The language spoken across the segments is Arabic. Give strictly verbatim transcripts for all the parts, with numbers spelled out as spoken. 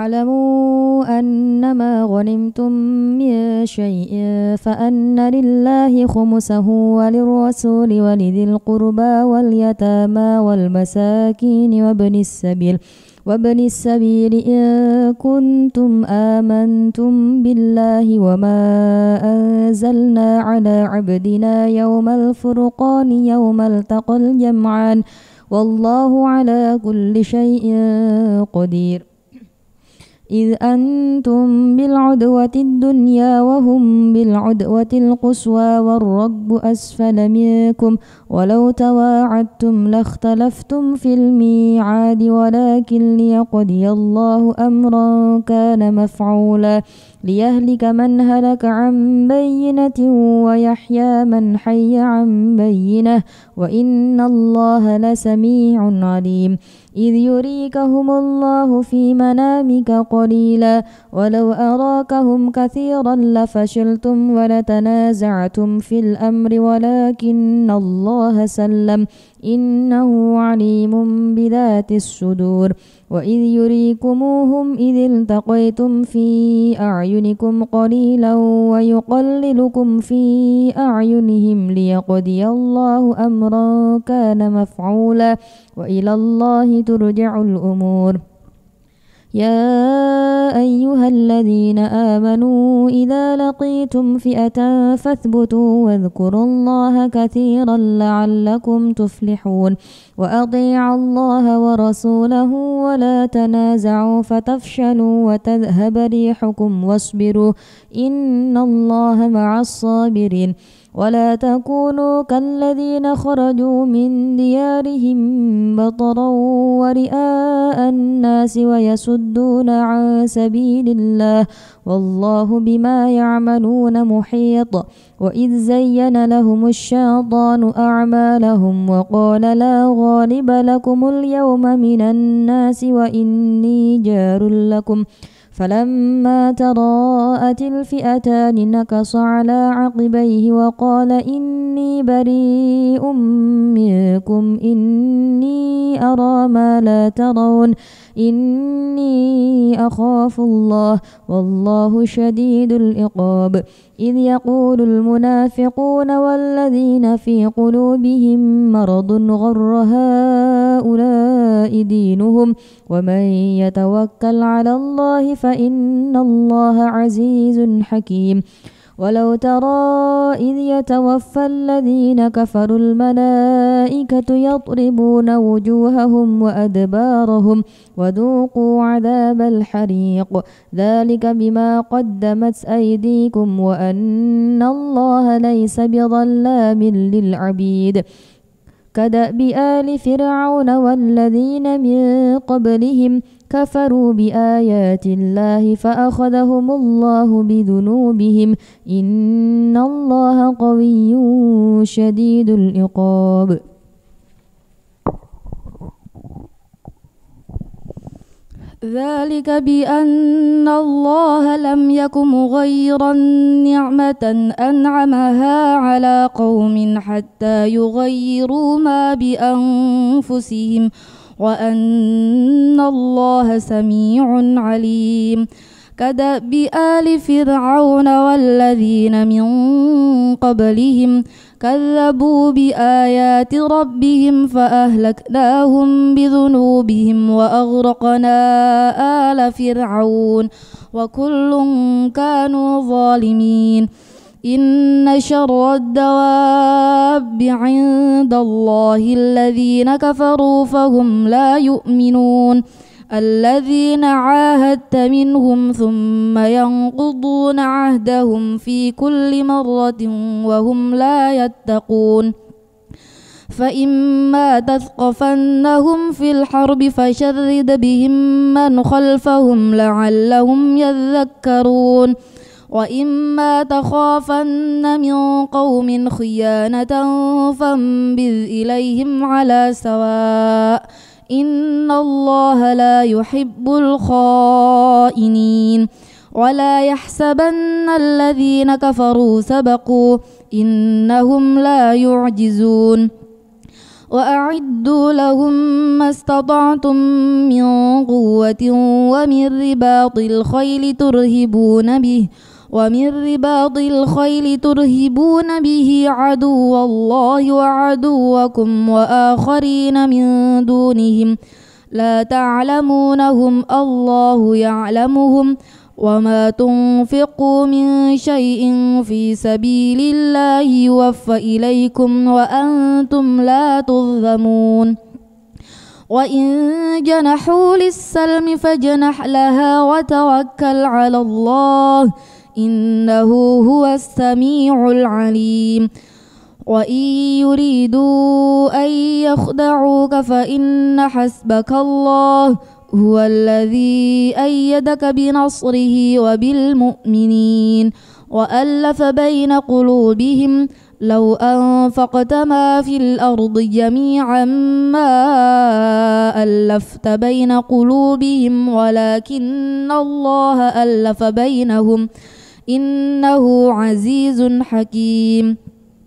واعلموا أنما غنمتم من شيء فأن لله خمسه وللرسول ولذي القربى واليتامى والمساكين وابن السبيل وابن السبيل إن كنتم آمنتم بالله وما أنزلنا على عبدنا يوم الفرقان يوم التقى الجمعان والله على كل شيء قدير. إذ أنتم بالعدوة الدنيا وهم بالعدوة القصوى والركب أسفل منكم ولو تواعدتم لاختلفتم في الميعاد ولكن ليقضي الله أمرا كان مفعولا ليهلك من هلك عن بينة ويحيى من حي عن بينة وإن الله لسميع عليم. إذ يريكهم الله في منامك قليلا ولو أراكهم كثيرا لفشلتم ولتنازعتم في الأمر ولكن الله سلم إنه عليم بذات الصدور. وإذ يريكموهم إذ التقيتم في أعينكم قليلا ويقللكم في أعينهم ليقضي الله أمرا كان مفعولا وإلى الله ترجع الأمور. يا أيها الذين آمنوا إذا لقيتم فئة فاثبتوا واذكروا الله كثيرا لعلكم تفلحون. وأطيعوا الله ورسوله ولا تنازعوا فتفشلوا وتذهب ريحكم واصبروا إن الله مع الصابرين. ولا تكونوا كالذين خرجوا من ديارهم بطرا ورئاء الناس ويصدون عن سبيل الله والله بما يعملون محيط. وإذ زين لهم الشيطان أعمالهم وقال لا غالب لكم اليوم من الناس وإني جار لكم فلما تراءت الفئتان نكص على عقبيه وقال إني بريء منكم إني أرى ما لا ترون إني أخاف الله والله شديد العقاب. إذ يقول المنافقون والذين في قلوبهم مرض غر هؤلاء دينهم ومن يتوكل على الله فإن الله عزيز حكيم. ولو ترى إذ يتوفى الذين كفروا الملائكة يضربون وجوههم وأدبارهم وذوقوا عذاب الحريق ذلك بما قدمت أيديكم وأن الله ليس بظلام للعبيد. كدأب آل فرعون والذين من قبلهم كفروا بآيات الله فأخذهم الله بذنوبهم إن الله قوي شديد العقاب. ذلك بأن الله لم يك مغيرا نعمة أنعمها على قوم حتى يغيروا ما بأنفسهم وأن الله سميع عليم. كدأب آل فرعون والذين من قبلهم كذبوا بآيات ربهم فأهلكناهم بذنوبهم وأغرقنا آل فرعون وكل كانوا ظالمين. إن شر الدواب عند الله الذين كفروا فهم لا يؤمنون الذين عاهدت منهم ثم ينقضون عهدهم في كل مرة وهم لا يتقون. فإما تثقفنهم في الحرب فشرد بهم من خلفهم لعلهم يذكرون. وإما تخافن من قوم خيانة فانبذ إليهم على سواء إن الله لا يحب الخائنين. ولا يحسبن الذين كفروا سبقوا إنهم لا يعجزون. وأعدوا لهم ما استطعتم من قوة ومن رباط الخيل ترهبون به ومن رباط الخيل ترهبون به عدو الله وعدوكم وآخرين من دونهم لا تعلمونهم الله يعلمهم وما تنفقوا من شيء في سبيل الله يوفى إليكم وأنتم لا تظلمون وإن جنحوا للسلم فاجنح لها وتوكل على الله إنه هو السميع العليم وإن يريدوا أن يخدعوك فإن حسبك الله هو الذي أيدك بنصره وبالمؤمنين وألف بين قلوبهم لو أنفقت ما في الأرض جميعا ما ألفت بين قلوبهم ولكن الله ألف بينهم إنه عزيز حكيم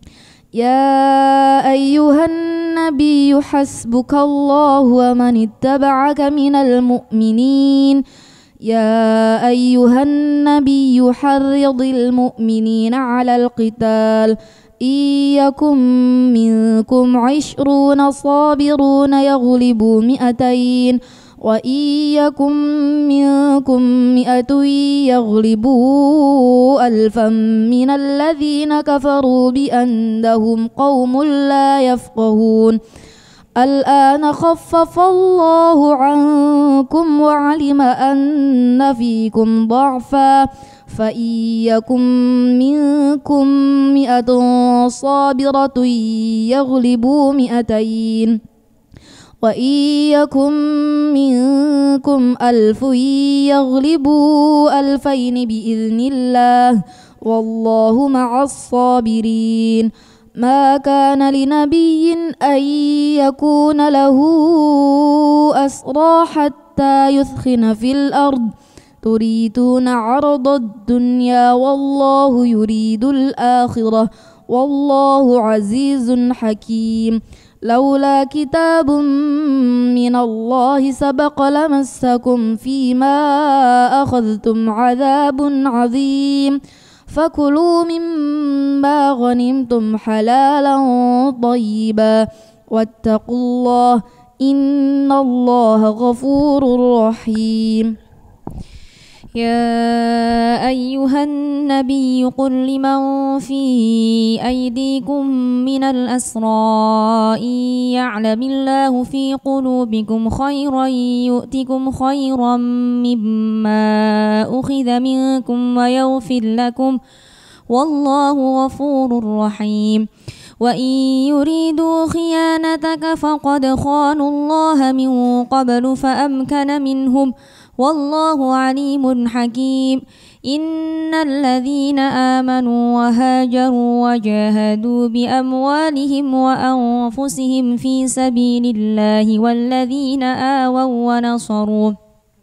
يا أيها النبي حسبك الله ومن اتبعك من المؤمنين يا أيها النبي حرض المؤمنين على القتال إن يكن منكم عشرون صابرون يغلبوا مئتين وإن يكن منكم مئة يغلبوا ألفا من الذين كفروا بأنهم قوم لا يفقهون الآن خفف الله عنكم وعلم أن فيكم ضعفا فإن يكن منكم مئة صابرة يغلبوا مئتين وإن يكن منكم ألف يغلبوا ألفين بإذن الله والله مع الصابرين ما كان لنبي أن يكون له أسرى حتى يثخن في الأرض تريدون عرض الدنيا والله يريد الآخرة والله عزيز حكيم لولا كتاب من الله سبق لمسكم فيما أخذتم عذاب عظيم فكلوا مما غنمتم حلالا طيبا واتقوا الله إن الله غفور رحيم يا أيها النبي قل لمن في أيديكم من الأسرى إن يعلم الله في قلوبكم خيرا يؤتكم خيرا مما أخذ منكم ويغفر لكم والله غفور رحيم وإن يريدوا خيانتك فقد خانوا الله من قبل فأمكن منهم والله عليم حكيم إن الذين آمنوا وهاجروا وجاهدوا بأموالهم وأنفسهم في سبيل الله والذين آووا ونصروا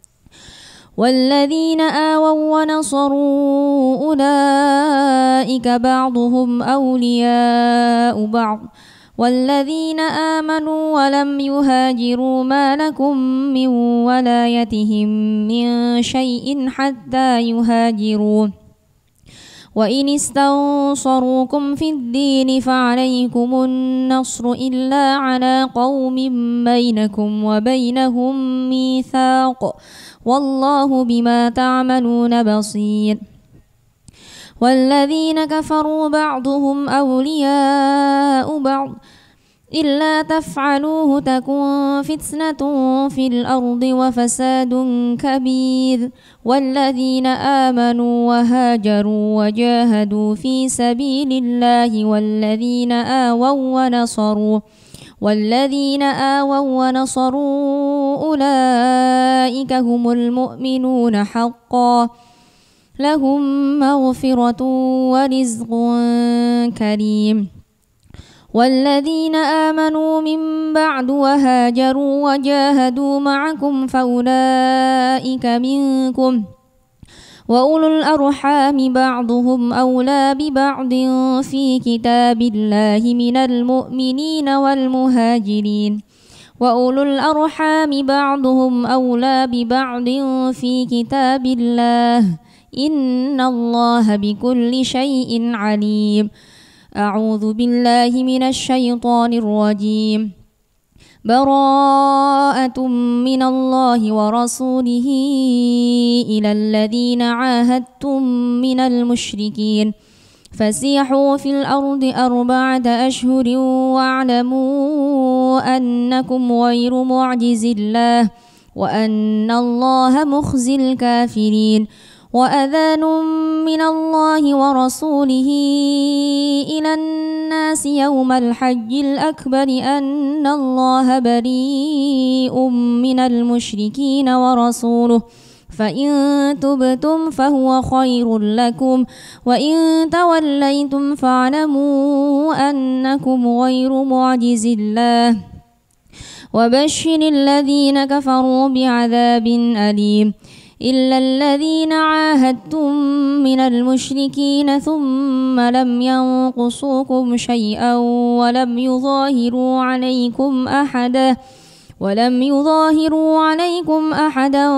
والذين آووا ونصروا أولئك بعضهم أولياء بعض والذين آمنوا ولم يهاجروا ما لكم من ولايتهم من شيء حتى يهاجروا وإن استنصروكم في الدين فعليكم النصر إلا على قوم بينكم وبينهم ميثاق والله بما تعملون بصير والذين كفروا بعضهم أولياء بعض إلا تفعلوه تكن فتنة في الأرض وفساد كبير والذين آمنوا وهاجروا وجاهدوا في سبيل الله والذين آووا ونصروا والذين آووا ونصروا أولئك هم المؤمنون حقا لهم مغفرة ورزق كريم والذين آمنوا من بعد وهاجروا وجاهدوا معكم فأولئك منكم وأولو الأرحام بعضهم أولى ببعض في كتاب الله من المؤمنين والمهاجرين وأولو الأرحام بعضهم أولى ببعض في كتاب الله إن الله بكل شيء عليم. أعوذ بالله من الشيطان الرجيم. براءة من الله ورسوله إلى الذين عاهدتم من المشركين فسيحوا في الأرض أربعة أشهر واعلموا أنكم غير معجز الله وأن الله مخزي الكافرين. وأذان من الله ورسوله إلى الناس يوم الحج الأكبر أن الله بريء من المشركين ورسوله فإن تبتم فهو خير لكم وإن توليتم فاعلموا أنكم غير معجز الله وبشر الذين كفروا بعذاب أليم. إلا الذين عاهدتم من المشركين ثم لم ينقصوكم شيئا ولم يظاهروا عليكم أحدا ولم يظاهروا عليكم أحدا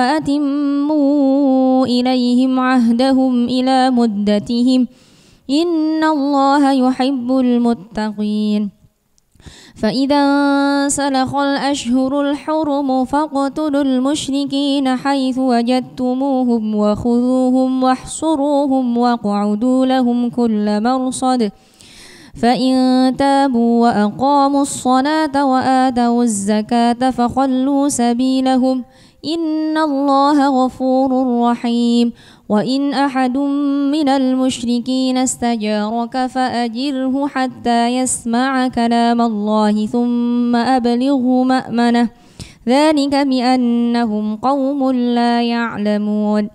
فأتموا إليهم عهدهم إلى مدتهم إن الله يحب المتقين. فإذا انسلخ الأشهر الحرم فاقتلوا المشركين حيث وجدتموهم وخذوهم واحصروهم واقعدوا لهم كل مرصد فإن تابوا وأقاموا الصلاة وآتوا الزكاة فخلوا سبيلهم إن الله غفور رحيم. وإن أحد من المشركين استجارك فأجره حتى يسمع كلام الله ثم أبلغه مأمنه ذلك بأنهم قوم لا يعلمون.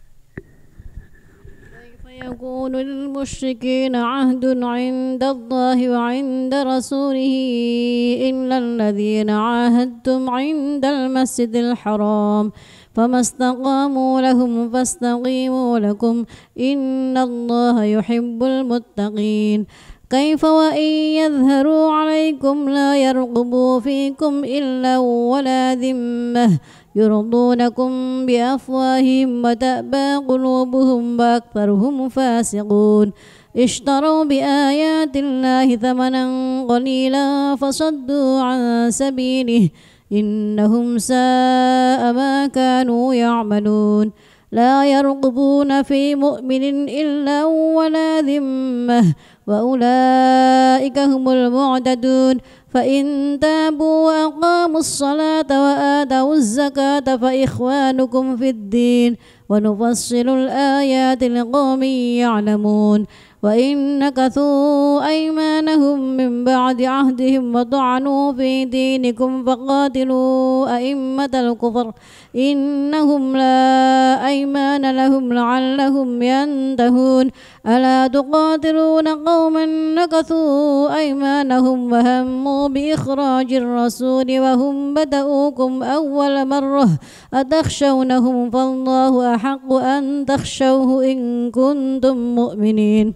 يكون للمشركين عهد عند الله وعند رسوله إلا الذين عاهدتم عند المسجد الحرام فما استقاموا لهم فاستقيموا لكم إن الله يحب المتقين. كيف وإن يظهروا عليكم لا يرقبوا فيكم إلا ولا ذمة يرضونكم بأفواههم وتأبى قلوبهم وأكثرهم فاسقون. اشتروا بآيات الله ثمنا قليلا فصدوا عن سبيله إنهم ساء ما كانوا يعملون. لا يرقبون في مؤمن إلا ولا ذمة وأولئك هم المعتدون. فإن تابوا وأقاموا الصلاة وآتوا الزكاة فإخوانكم في الدين ونفصل الآيات لقوم يعلمون. وإن نكثوا أيمانهم من بعد عهدهم وطعنوا في دينكم فقاتلوا أئمة الكفر إنهم لا أيمان لهم لعلهم ينتهون. ألا تقاتلون قوما نكثوا أيمانهم وهموا بإخراج الرسول وهم بدؤوكم أول مرة أتخشونهم فالله أحق أن تخشوه إن كنتم مؤمنين.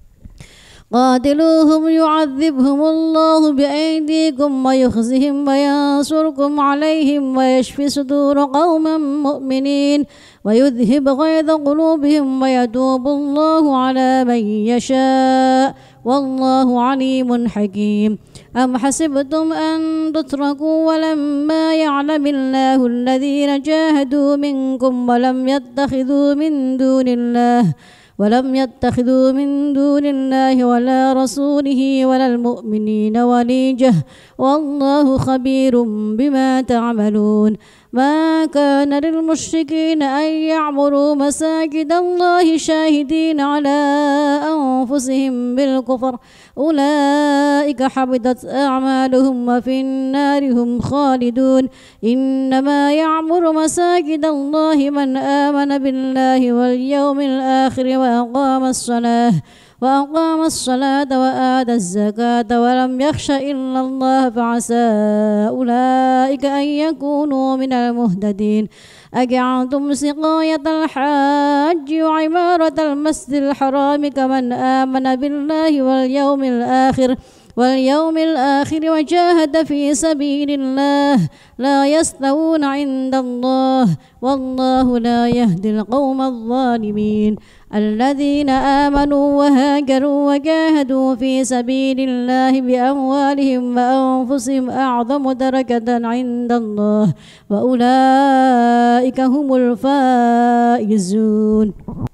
قاتلوهم يعذبهم الله بأيديكم ويخزهم وينصركم عليهم ويشفي صدور قوم مؤمنين ويذهب غيظ قلوبهم ويتوب الله على من يشاء والله عليم حكيم. أم حسبتم أن تتركوا ولما يعلم الله الذين جاهدوا منكم ولم يتخذوا من دون الله ولم يتخذوا من دون الله ولا رسوله ولا المؤمنين وليجة والله خبير بما تعملون. ما كان للمشركين أن يعمروا مساجد الله شاهدين على أنفسهم بالكفر أولئك حبطت أعمالهم وفي النار هم خالدون. إنما يعمر مساجد الله من آمن بالله واليوم الآخر وأقام الصلاة وأقام الصلاة وآتى الزكاة ولم يخش إلا الله فعسى أولئك أن يكونوا من المهتدين. أجعلتم سقاية الحاج وعمارة المسجد الحرام كمن آمن بالله واليوم الآخر واليوم الآخر وجاهد في سبيل الله لا يستوون عند الله والله لا يهدي القوم الظالمين. الذين آمنوا وهاجروا وجاهدوا في سبيل الله بأموالهم وأنفسهم أعظم درجة عند الله وأولئك هم الفائزون.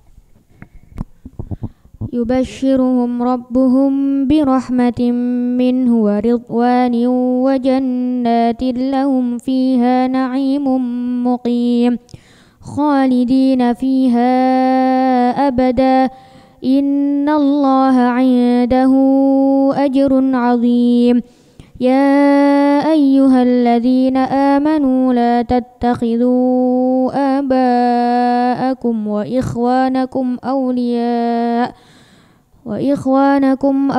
يبشرهم ربهم برحمة منه ورضوان وجنات لهم فيها نعيم مقيم خالدين فيها أبدا إن الله عنده أجر عظيم. يا أيها الذين آمنوا لا تتخذوا آباءكم وإخوانكم أولياء وإخوانكم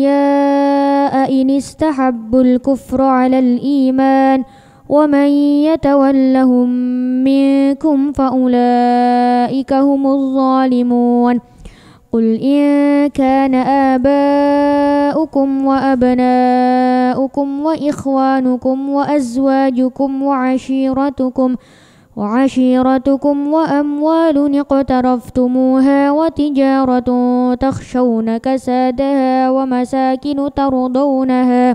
أولياء إن استحبوا الكفر على الإيمان ومن يتولهم منكم فأولئك هم الظالمون. قل إن كان آباؤكم وأبناؤكم وإخوانكم وأزواجكم وعشيرتكم وعشيرتكم وأموال اقترفتموها وتجارة تخشون كسادها ومساكن ترضونها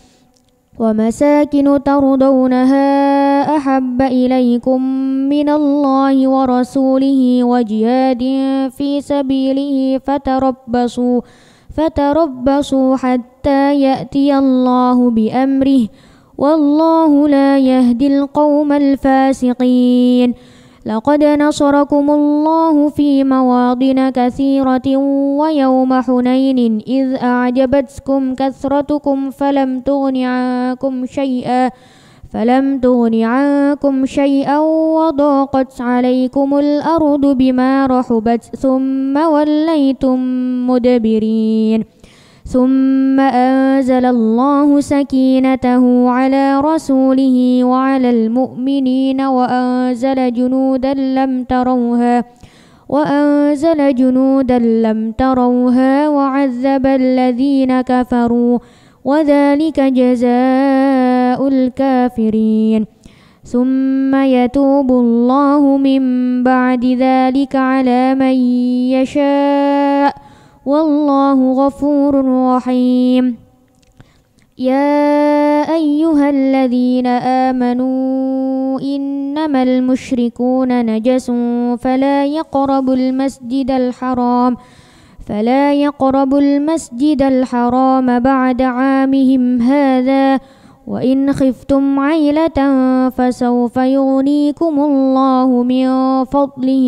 ومساكن ترضونها أحب إليكم من الله ورسوله وجهاد في سبيله فتربصوا فتربصوا حتى يأتي الله بأمره والله لا يهدي القوم الفاسقين. لقد نصركم الله في مواطن كثيرة ويوم حنين إذ أعجبتكم كثرتكم فلم تغن عنكم شيئا فلم تغن عنكم شيئا وضاقت عليكم الأرض بما رحبت ثم وليتم مدبرين. ثم أنزل الله سكينته على رسوله وعلى المؤمنين وأنزل جنودا لم تروها وأنزل جنودا لم تروها وعذب الذين كفروا وذلك جزاء الكافرين. ثم يتوب الله من بعد ذلك على من يشاء والله غفور رحيم. يا أيها الذين آمنوا إنما المشركون نجس فلا يقربوا المسجد الحرام فلا يقربوا المسجد الحرام بعد عامهم هذا وإن خفتم عيلة فسوف يغنيكم الله من فضله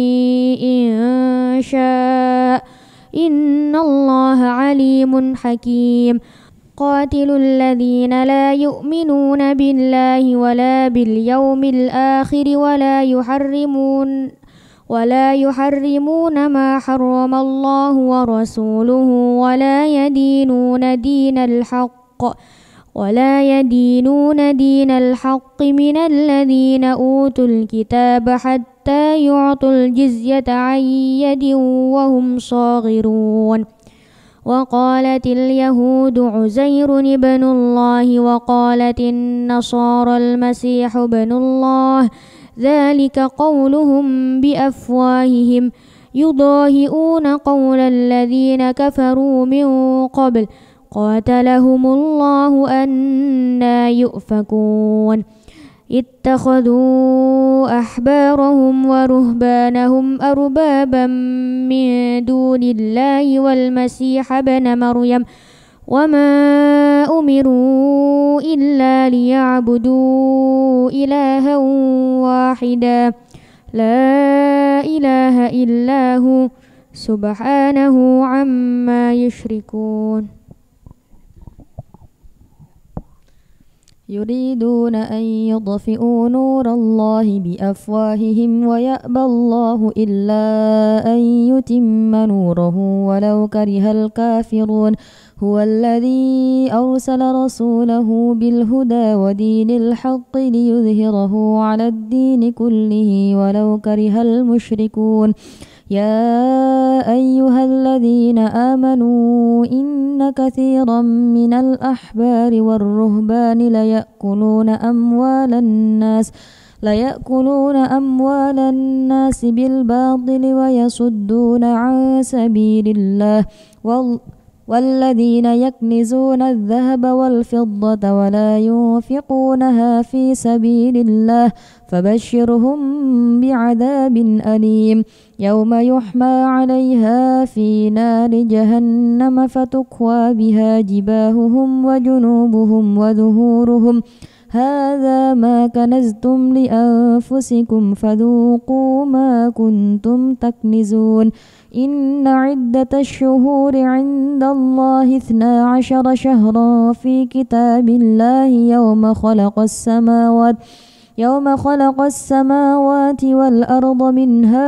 إن شاء إن الله عليم حكيم. قاتلوا الذين لا يؤمنون بالله ولا باليوم الآخر ولا يحرمون ولا يحرمون ما حرم الله ورسوله ولا يدينون دين الحق ولا يدينون دين الحق من الذين أوتوا الكتاب حتى يعطوا الجزية عن يد وهم صاغرون. وقالت اليهود عزير ابن الله وقالت النصارى المسيح ابن الله ذلك قولهم بأفواههم يضاهئون قول الذين كفروا من قبل قاتلهم الله أنى يؤفكون. اتخذوا أحبارهم ورهبانهم أربابا من دون الله والمسيح ابن مريم وما أمروا إلا ليعبدوا إلها واحدا لا إله إلا هو سبحانه عما يشركون. يريدون أن يطفئوا نور الله بأفواههم ويأبى الله إلا أن يتم نوره ولو كره الكافرون هو الذي أرسل رسوله بالهدى ودين الحق ليظهره على الدين كله ولو كره المشركون يا أيها الذين آمنوا إن كثيرا من الأحبار والرهبان ليأكلون أموال الناس ليأكلون أموال الناس بالباطل ويصدون عن سبيل الله وال والذين يكنزون الذهب والفضة ولا ينفقونها في سبيل الله فبشرهم بعذاب أليم يوم يحمى عليها في نار جهنم فتكوى بها جباههم وجنوبهم وظهورهم هذا ما كنزتم لأنفسكم فذوقوا ما كنتم تكنزون إن عدة الشهور عند الله اثنا عشر شهرا في كتاب الله يوم خلق السماوات يوم خلق السماوات والأرض منها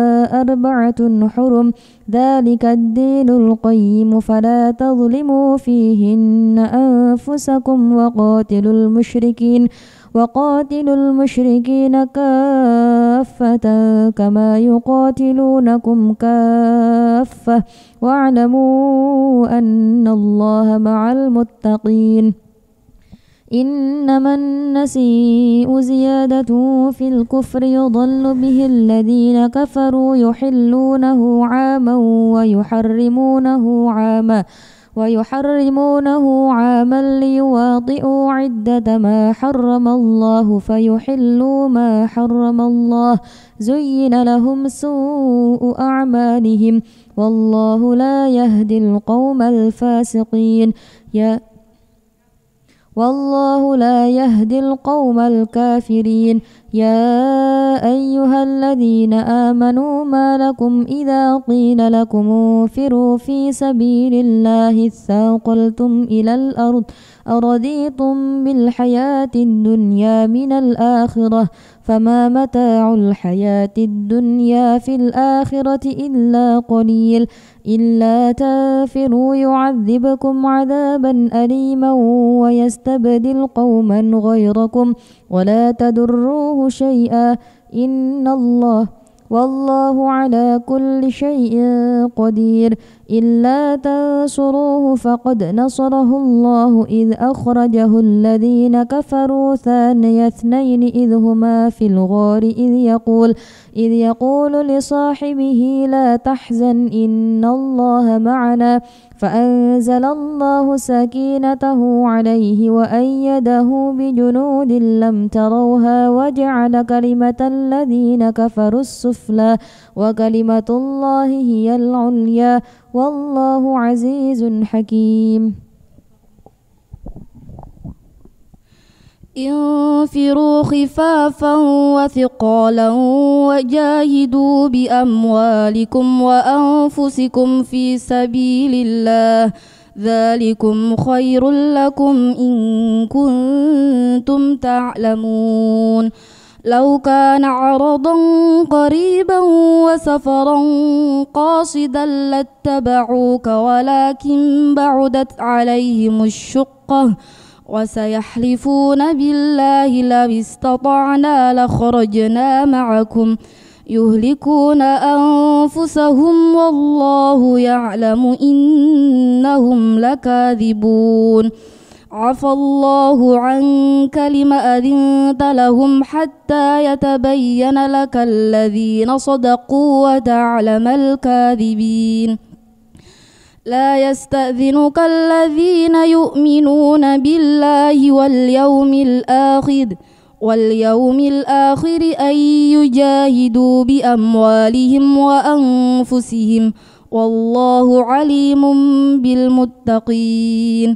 أربعة حرم ذلك الدين القيم فلا تظلموا فيهن أنفسكم وقاتلوا المشركين وقاتلوا المشركين كافة كما يقاتلونكم كافة واعلموا أن الله مع المتقين إنما النسيء زيادة في الكفر يضل به الذين كفروا يحلونه عاما ويحرمونه عاما ويحرمونه عاما ليواطئوا عدة ما حرم الله فيحلوا ما حرم الله زين لهم سوء أعمالهم والله لا يهدي القوم الفاسقين يا والله لا يهدي القوم الكافرين يا أيها الذين آمنوا ما لكم إذا قيل لكم انفروا في سبيل الله اثاقلتم إلى الأرض أرضيتم بالحياة الدنيا من الآخرة فما متاع الحياة الدنيا في الآخرة إلا قليل إلا تافروا يعذبكم عذابا أليما ويستبدل قوما غيركم ولا تضروه شيئا إن الله والله على كل شيء قدير إلا تنصروه فقد نصره الله إذ أخرجه الذين كفروا ثاني اثنين إذ هما في الغار إذ يقول إذ يقول لصاحبه لا تحزن إن الله معنا فأنزل الله سكينته عليه وأيده بجنود لم تروها وجعل كلمة الذين كفروا السفلى وكلمة الله هي العليا والله عزيز حكيم انفروا خفافا وثقالا وجاهدوا بأموالكم وأنفسكم في سبيل الله ذلكم خير لكم إن كنتم تعلمون لو كان عرضا قريبا وسفرا قاصدا لاتبعوك ولكن بعدت عليهم الشقة وسيحلفون بالله لو استطعنا لخرجنا معكم يهلكون أنفسهم والله يعلم إنهم لكاذبون عفى الله عنك لم أذنت لهم حتى يتبين لك الذين صدقوا وتعلم الكاذبين لا يستأذنك الذين يؤمنون بالله واليوم الآخر واليوم الآخر أن يجاهدوا بأموالهم وأنفسهم والله عليم بالمتقين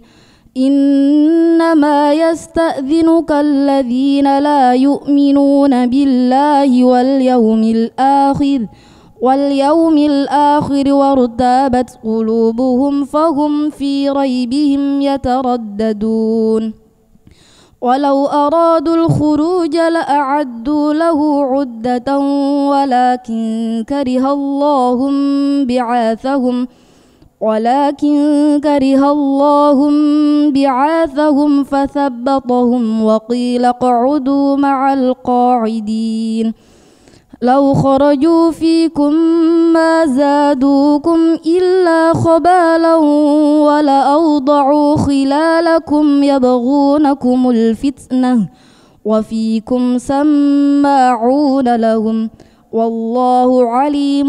إنما يستأذنك الذين لا يؤمنون بالله واليوم الآخر واليوم الآخر وارتابت قلوبهم فهم في ريبهم يترددون ولو أرادوا الخروج لأعدوا له عدة ولكن كره الله بعاثهم ولكن كره الله بعاثهم فثبطهم وقيل اقعدوا مع القاعدين لو خرجوا فيكم ما زادوكم إلا خبالا ولأوضعوا خلالكم يبغونكم الفتنة وفيكم سماعون لهم والله عليم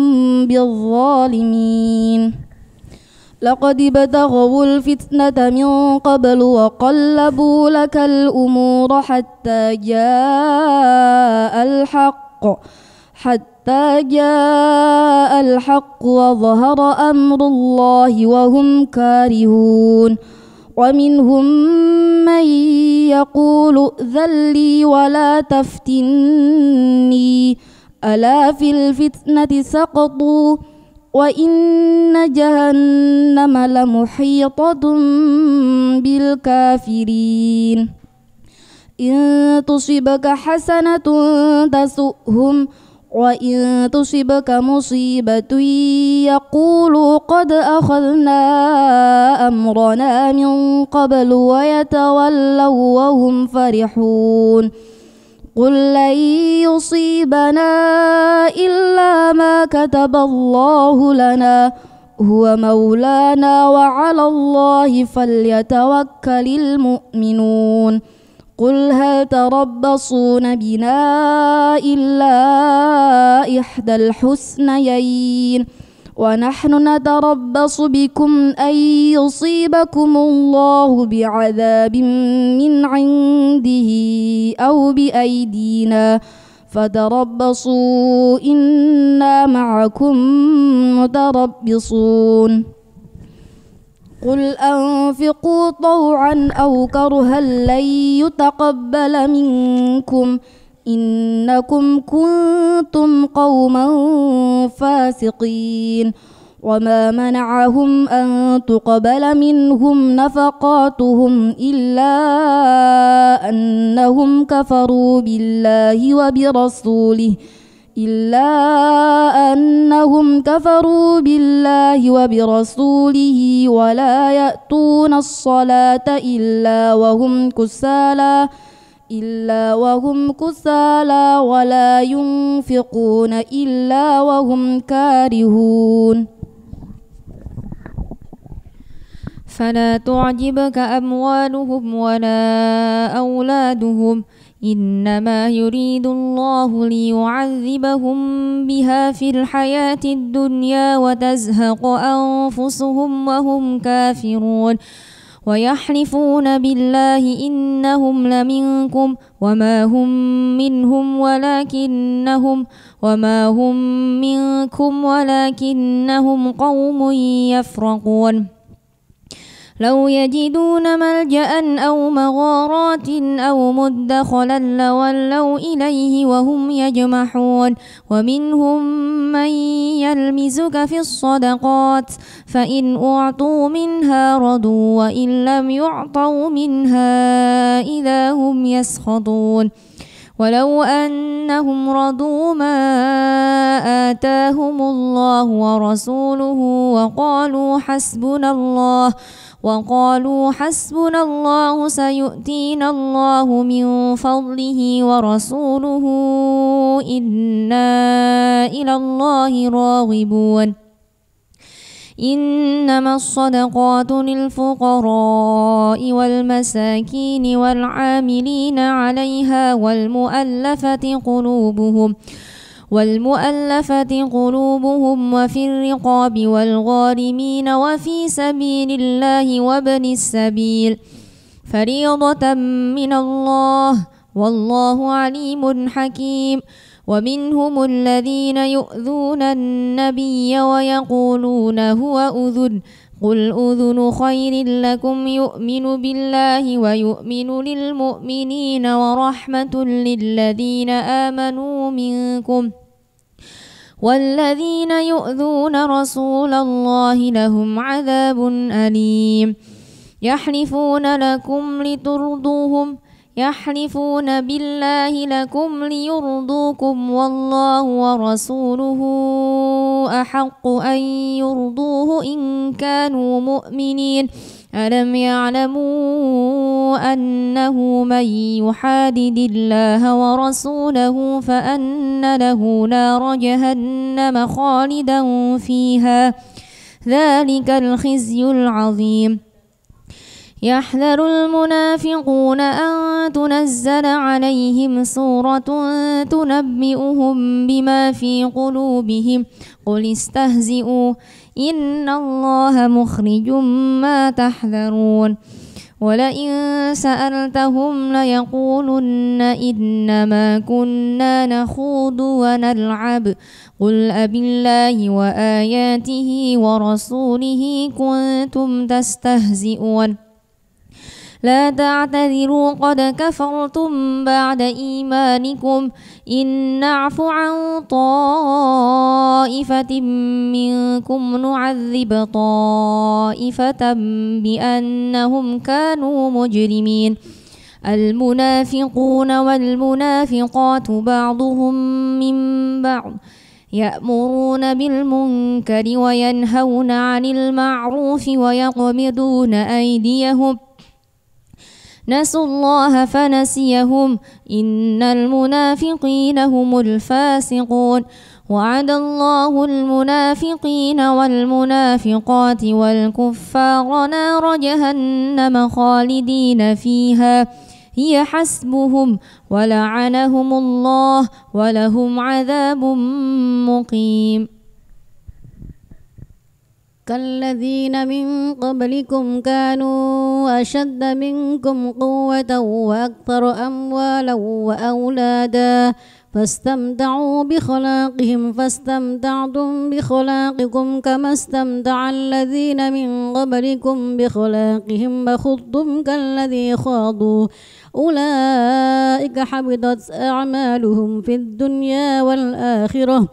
بالظالمين لقد ابتغوا الفتنة من قبل وقلبوا لك الأمور حتى جاء الحق حتى جاء الحق وظهر أمر الله وهم كارهون ومنهم من يقول ائذن لي ولا تفتني ألا في الفتنة سقطوا وإن جهنم لمحيطة بالكافرين إن تصبك حسنة تسؤهم وإن تصبك مصيبة يقولوا قد أخذنا أمرنا من قبل ويتولوا وهم فرحون قل لن يصيبنا إلا ما كتب الله لنا هو مولانا وعلى الله فليتوكل المؤمنون قل هل تربصون بنا إلا إحدى الحسنيين ونحن نتربص بكم أن يصيبكم الله بعذاب من عنده أو بأيدينا فتربصوا إنا معكم متربصون قل أنفقوا طوعا أو كرها لن يتقبل منكم إنكم كنتم قوما فاسقين وما منعهم أن تقبل منهم نفقاتهم إلا أنهم كفروا بالله وبرسوله إلا أنهم كفروا بالله وبرسوله ولا يأتون الصلاة إلا وهم كسالى إلا وهم كسالى ولا ينفقون إلا وهم كارهون فلا تعجبك أموالهم ولا أولادهم إنما يريد الله ليعذبهم بها في الحياة الدنيا وتزهق أنفسهم وهم كافرون ويحلفون بالله إنهم لمنكم وما هم منهم ولكنهم وما هم منكم ولكنهم قوم يفرقون لو يجدون ملجأ أو مغارات أو مدخلا لولوا إليه وهم يجمحون ومنهم من يلمزك في الصدقات فإن أعطوا منها رضوا وإن لم يعطوا منها إذا هم يسخطون ولو أنهم رضوا ما آتاهم الله ورسوله وقالوا حسبنا الله وقالوا حسبنا الله سيؤتينا الله من فضله ورسوله إنا إلى الله راغبون إنما الصدقات للفقراء والمساكين والعاملين عليها والمؤلفة قلوبهم والمؤلفة قلوبهم وفي الرقاب والغارمين وفي سبيل الله وابن السبيل فريضة من الله والله عليم حكيم ومنهم الذين يؤذون النبي ويقولون هو أذن قل أذن خير لكم يؤمن بالله ويؤمن للمؤمنين ورحمة للذين آمنوا منكم والذين يؤذون رسول الله لهم عذاب أليم يحلفون لكم لترضوهم يحلفون بالله لكم ليرضوكم والله ورسوله أحق أن يرضوه إن كانوا مؤمنين ألم يعلموا أنه من يحادد الله ورسوله فأن له نار جهنم خالدا فيها ذلك الخزي العظيم. يحذر المنافقون أن تنزل عليهم سورة تنبئهم بما في قلوبهم قل استهزئوا إن الله مخرج ما تحذرون. ولئن سألتهم ليقولن إنما كنا نخوض ونلعب قل أبالله وآياته ورسوله كنتم تستهزئون لا تعتذروا قد كفرتم بعد إيمانكم إن نعف عن طائفة منكم نعذب طائفة بأنهم كانوا مجرمين. المنافقون والمنافقات بعضهم من بعض يأمرون بالمنكر وينهون عن المعروف ويقبضون أيديهم نسوا الله فنسيهم إن المنافقين هم الفاسقون. وعد الله المنافقين والمنافقات والكفار نار جهنم خالدين فيها هي حسبهم ولعنهم الله ولهم عذاب مقيم. كالذين من قبلكم كانوا أشد منكم قوة وأكثر أموالا وأولادا فاستمتعوا بخلاقهم فاستمتعتم بخلاقكم كما استمتع الذين من قبلكم بخلاقهم فخضتم كالذي خاضوا أولئك حبطت أعمالهم في الدنيا والآخرة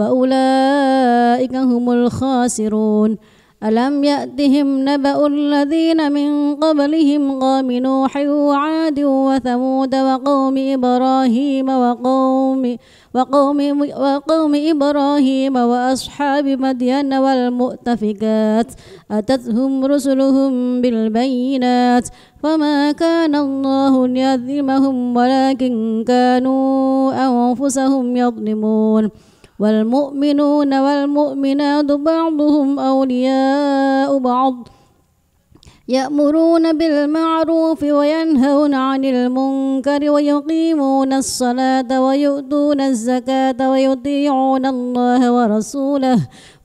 وأولئك هم الخاسرون. ألم يأتهم نبأ الذين من قبلهم قوم نوح وعاد وثمود وقوم إبراهيم وقوم وقوم وقوم إبراهيم وأصحاب مدين والمؤتفكات أتتهم رسلهم بالبينات فما كان الله ليظلمهم ولكن كانوا أنفسهم يظلمون. والمؤمنون والمؤمنات بعضهم أولياء بعض يأمرون بالمعروف وينهون عن المنكر ويقيمون الصلاة ويؤتون الزكاة ويطيعون الله ورسوله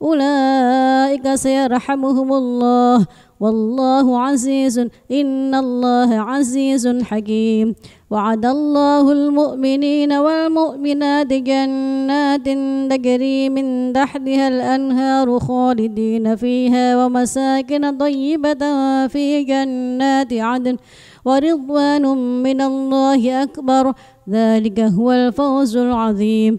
أولئك سيرحمهم الله والله عزيز إن الله عزيز حكيم. وعد الله المؤمنين والمؤمنات جنات تجري من تحتها الأنهار خالدين فيها ومساكن طيبة في جنات عدن ورضوان من الله أكبر ذلك هو الفوز العظيم.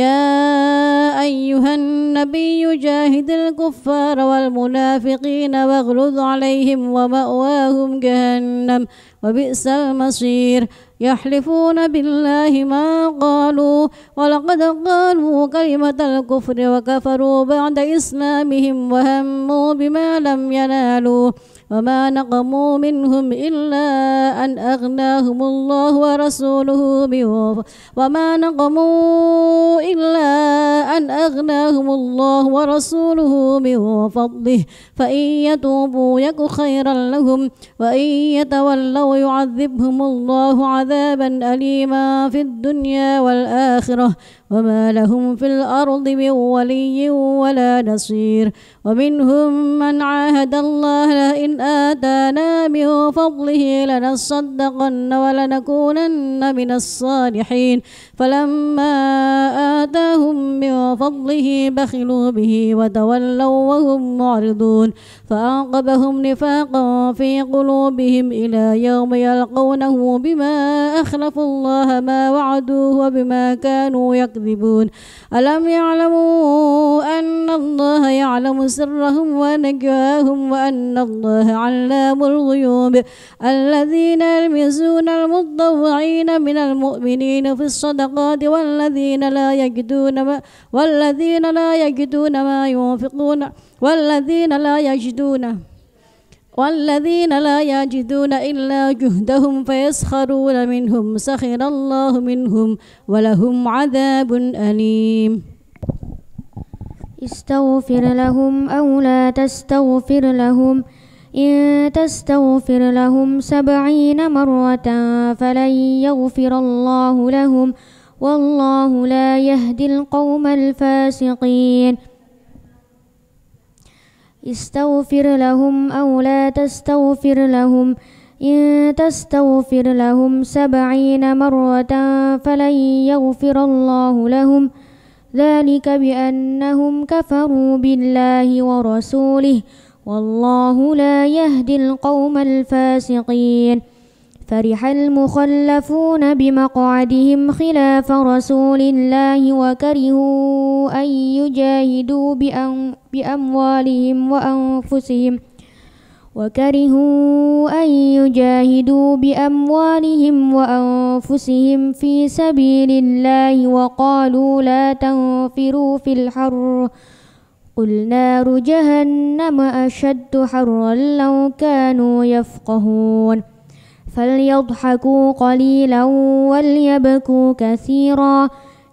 يا أيها النبي جاهد الكفار والمنافقين واغلظ عليهم ومأواهم جهنم وبئس المصير. يحلفون بالله ما قالوا ولقد قالوا كلمة الكفر وكفروا بعد إسلامهم وهموا بما لم ينالوا وما نقموا منهم إلا أن أغناهم الله ورسوله بوفضله وما نقموا إلا أن أغناهم الله ورسوله بفضله فإن يتوبوا يك خيرا لهم وإن يتولوا يعذبهم الله عذابا أليما في الدنيا والآخرة وما لهم في الأرض من ولي ولا نصير. ومنهم من عاهد الله لئن آتانا من فضله لنصدقن ولنكونن من الصالحين فلما آتاهم من فضله بخلوا به وتولوا وهم معرضون فأعقبهم نفاقا في قلوبهم إلى يوم يلقونه بما أخلفوا الله ما وعدوه وبما كانوا يكذبون ألم يعلموا أن الله يعلم سرهم ونجواهم وأن الله علام الغيوب الذين يلمزون المتطوعين من المؤمنين في الصدقات والذين لا يجدون ما والذين لا يجدون ما ينفقون والذين لا يجدون والذين لا يجدون إلا جهدهم فيسخرون منهم سخر الله منهم ولهم عذاب أليم استغفر لهم أو لا تستغفر لهم إن تستغفر لهم سبعين مرة فلن يغفر الله لهم والله لا يهدي القوم الفاسقين استغفر لهم أو لا تستغفر لهم إن تستغفر لهم سبعين مرة فلن يغفر الله لهم ذلك بأنهم كفروا بالله ورسوله والله لا يهدي القوم الفاسقين فرح المخلفون بمقعدهم خلاف رسول الله وكرهوا أن يجاهدوا بأموالهم وأنفسهم وكرهوا أن يجاهدوا بأموالهم وأنفسهم في سبيل الله وقالوا لا تنفروا في الحر قل نار جهنم أشد حرا لو كانوا يفقهون فليضحكوا قليلا وليبكوا كثيرا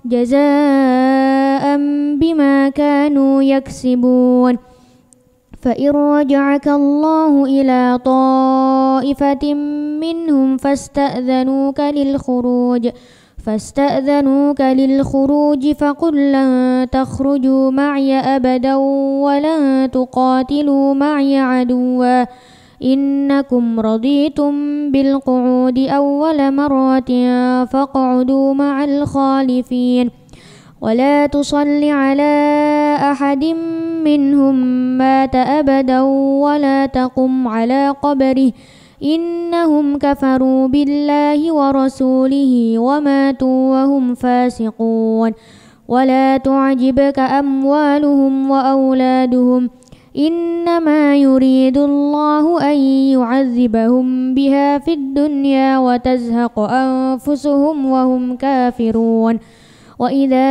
جزاء بما كانوا يكسبون فإن رجعك الله إلى طائفة منهم فاستأذنوك للخروج فاستأذنوك للخروج فقل لن تخرجوا معي أبدا ولن تقاتلوا معي عدوا إنكم رضيتم بالقعود أول مرة فاقعدوا مع الخالفين ولا تصل على أحد منهم مات أبدا ولا تقم على قبره إنهم كفروا بالله ورسوله وماتوا وهم فاسقون ولا تعجبك أموالهم وأولادهم إنما يريد الله أن يعذبهم بها في الدنيا وتزهق أنفسهم وهم كافرون وإذا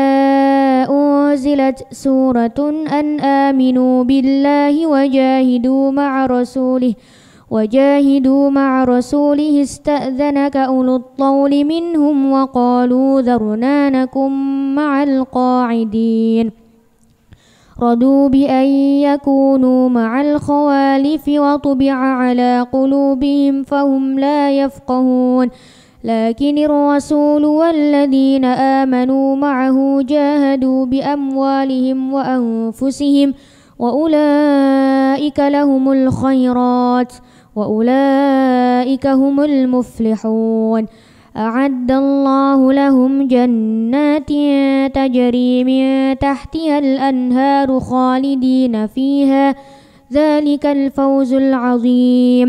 أنزلت سورة أن آمنوا بالله وجاهدوا مع رسوله وجاهدوا مع رسوله استأذنك أولو الطول منهم وقالوا ذرنا نكن مع القاعدين رضوا بأن يكونوا مع الخوالف وطبع على قلوبهم فهم لا يفقهون لكن الرسول والذين آمنوا معه جاهدوا بأموالهم وأنفسهم وأولئك لهم الخيرات وأولئك هم المفلحون أعد الله لهم جنات تجري من تحتها الأنهار خالدين فيها ذلك الفوز العظيم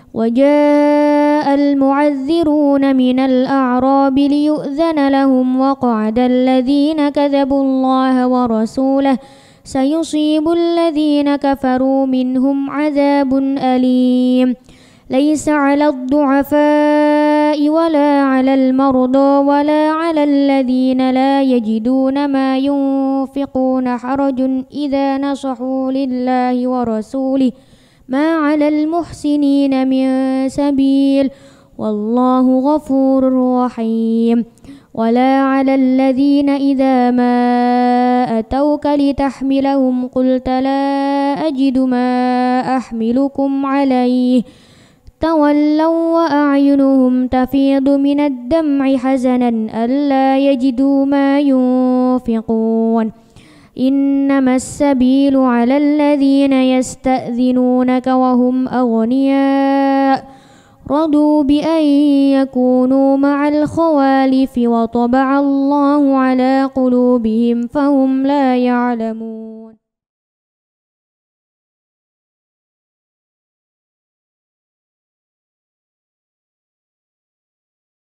وجاء المعذرون من الأعراب ليؤذن لهم وقعد الذين كذبوا الله ورسوله سيصيب الذين كفروا منهم عذاب أليم ليس على الضعفاء ولا على المرضى ولا على الذين لا يجدون ما ينفقون حرج إذا نصحوا لله ورسوله ما على المحسنين من سبيل والله غفور رحيم ولا على الذين إذا ما أتوك لتحملهم قلت لا أجد ما أحملكم عليه تولوا وأعينهم تفيض من الدمع حزنا ألا يجدوا ما ينفقون إنما السبيل على الذين يستأذنونك وهم أغنياء رضوا بأن يكونوا مع الخوالف وطبع الله على قلوبهم فهم لا يعلمون.